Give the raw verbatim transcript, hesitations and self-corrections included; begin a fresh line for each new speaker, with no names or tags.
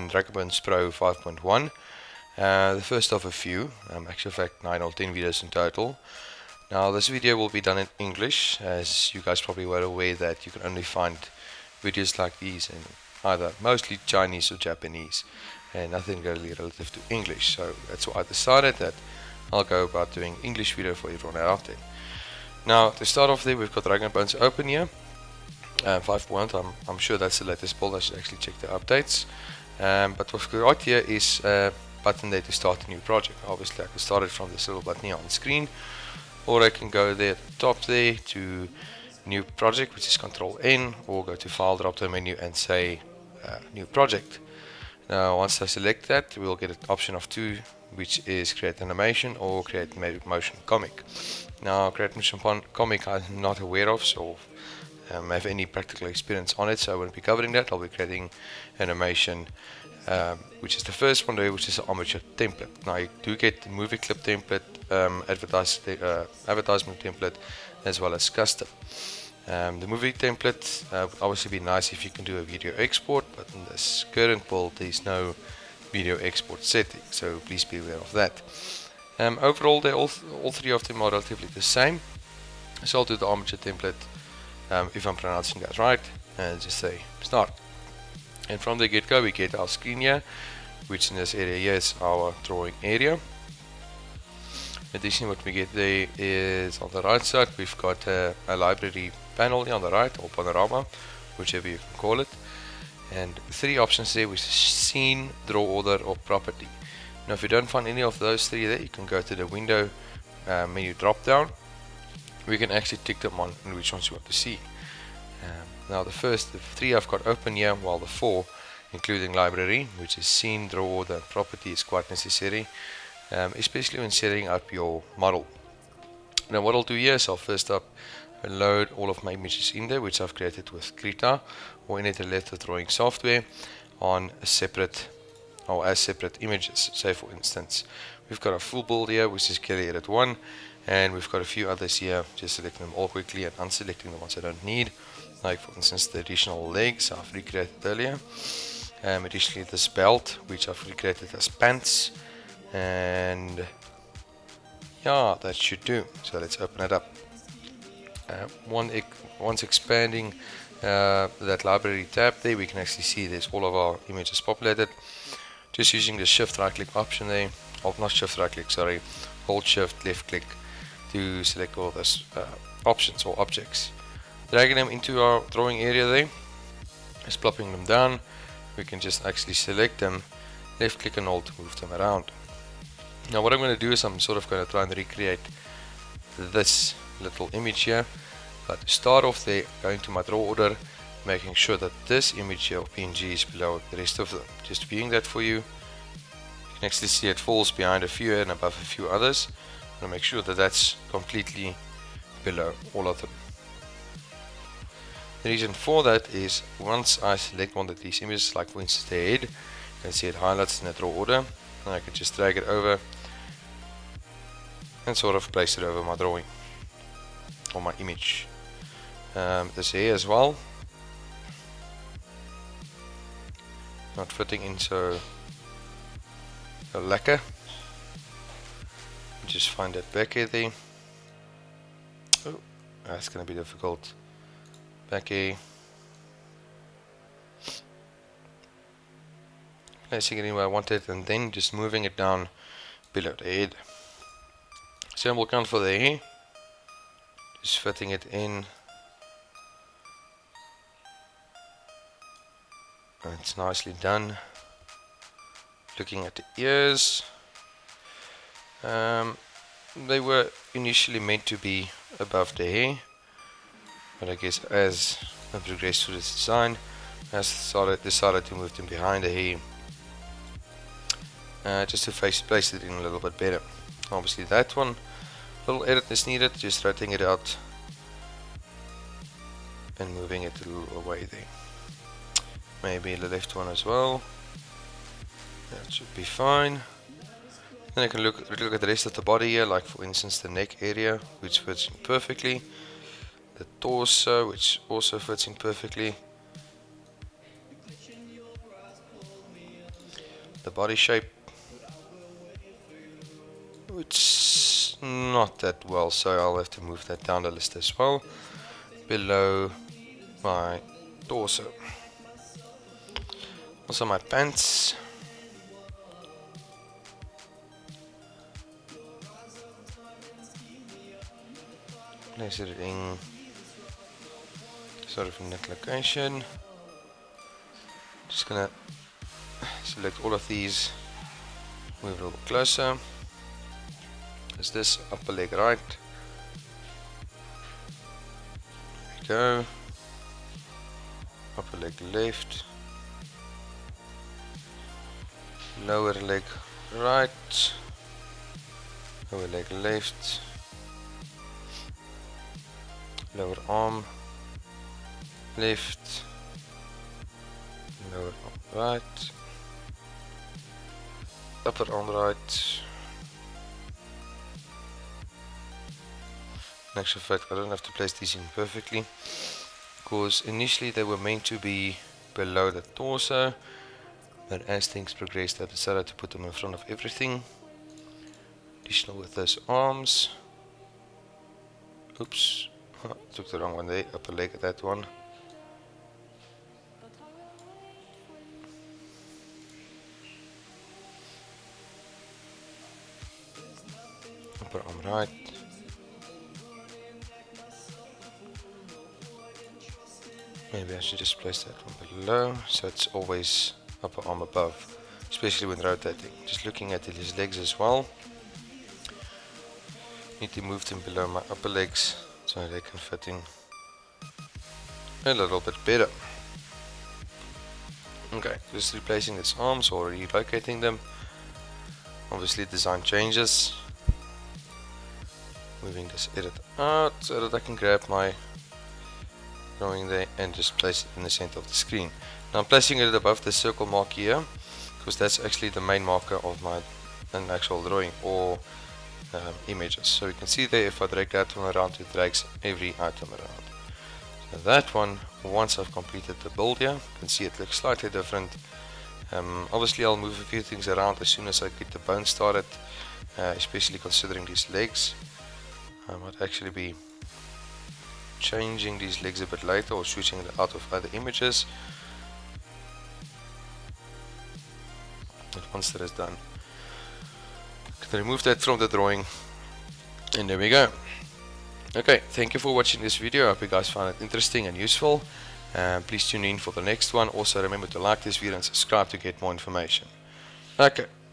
in Dragon Bones Pro five point one. Uh, the first of a few, um, actually in fact nine or ten videos in total. Now this video will be done in English, as you guys probably were aware that you can only find videos like these in either mostly Chinese or Japanese, and nothing really relative to English. So that's why I decided that I'll go about doing English video for everyone out there. Now to start off there, we've got Dragon Bones open here. Uh, five point one, I'm, I'm sure that's the latest build. I should actually check the updates. Um, but what's right here is a button there to start a new project. Obviously I can start it from this little button here on the screen, or I can go there at the top there to new project, which is control N, or go to file, drop down menu and say uh, new project. Now once I select that, we'll get an option of two, which is create animation or create motion comic. Now create motion comic I'm not aware of, so um, have any practical experience on it, so I won't be covering that. I'll be creating animation, um, which is the first one there, which is an armature template. Now you do get the movie clip template, um, advertise, uh, advertisement template, as well as custom. Um, the movie template uh, would obviously be nice if you can do a video export, but in this current build there's no video export setting, so please be aware of that. Um, overall, they all, all three of them are relatively the same. So I'll do the armature template, um, if I'm pronouncing that right, and just say start. And from the get-go we get our screen here, which in this area here is our drawing area. In addition, what we get there is on the right side we've got a, a library panel here on the right, or panorama, whichever you can call it, and three options there, which is scene, draw order or property. Now if you don't find any of those three there, you can go to the window uh, menu drop down. We can actually tick them on and which ones you want to see. Um, now the first the three I've got open here, while the four, including library, which is scene, draw order and property, is quite necessary, um, especially when setting up your model. Now what I'll do here is I'll first up load all of my images in there, which I've created with Krita or any other drawing software, on a separate or as separate images. Say for instance we've got a full build here, which is Kelly Edit one, and we've got a few others here, just selecting them all quickly and unselecting the ones I don't need, like for instance the additional legs I've recreated earlier, um, additionally this belt, which I've recreated as pants, and yeah, that should do. So let's open it up. Uh, one ex once expanding uh, that library tab there, we can actually see there's all of our images populated. Just using the shift right click option there, or not shift right click, sorry, hold shift left click to select all those uh, options or objects. Dragging them into our drawing area there, just plopping them down. We can just actually select them, left click and hold to move them around. Now what I'm going to do is I'm sort of going to try and recreate this little image here, but to start off there, going to my draw order, making sure that this image here of P N G is below the rest of them. Just viewing that for you. You can actually see it falls behind a few and above a few others. I'm going to make sure that that's completely below all of them. The reason for that is once I select one of these images, like for instance the head, you can see it highlights in the draw order, and I can just drag it over and sort of place it over my drawing or my image. Um, this here as well, not fitting in so, so lekker. Just find that back here there. Oh, that's gonna be difficult. Back here. Placing it in where I want it, and then just moving it down below the head. Same will count for the hair. Just fitting it in. It's nicely done. Looking at the ears, um, they were initially meant to be above the hair, but I guess as I progressed through this design, I decided, decided to move them behind the hair, uh, just to face, place it in a little bit better. Obviously that one, little edit is needed, just rotating it out and moving it a little away there. Maybe the left one as well. That should be fine. Then I can look look at the rest of the body here, like for instance the neck area, which fits in perfectly. The torso, which also fits in perfectly. body shape. It's not that well, so I'll have to move that down the list as well. Below my torso. Also my pants. Place it in sort of in that location. Just gonna select all of these, move a little closer. Is this upper leg right? There we go. Upper leg left. Lower leg right. Lower leg left. Lower arm left. Lower arm right. Upper arm right. In actual fact, I don't have to place these in perfectly, because initially they were meant to be below the torso, but as things progressed I decided to put them in front of everything. Additional with those arms. Oops, took the wrong one there, upper leg at that one. Upper arm right. Maybe I should just place that one below, so it's always upper arm above, especially when rotating. Just looking at his legs as well. Need to move them below my upper legs so they can fit in a little bit better. Okay, just replacing these arms or relocating them. Obviously design changes. Moving this edit out so that I can grab my drawing there and just place it in the center of the screen. Now I'm placing it above the circle mark here, because that's actually the main marker of my an actual drawing or um, images. So you can see there, if I drag that one around, it drags every item around. So that one, once I've completed the build here, you can see it looks slightly different. Um, obviously I'll move a few things around as soon as I get the bone started, uh, especially considering these legs. I might actually be changing these legs a bit later or switching it out of other images. But once that is done, I can remove that from the drawing, and there we go. Okay, thank you for watching this video. I hope you guys found it interesting and useful. Uh, please tune in for the next one. Also remember to like this video and subscribe to get more information. Okay.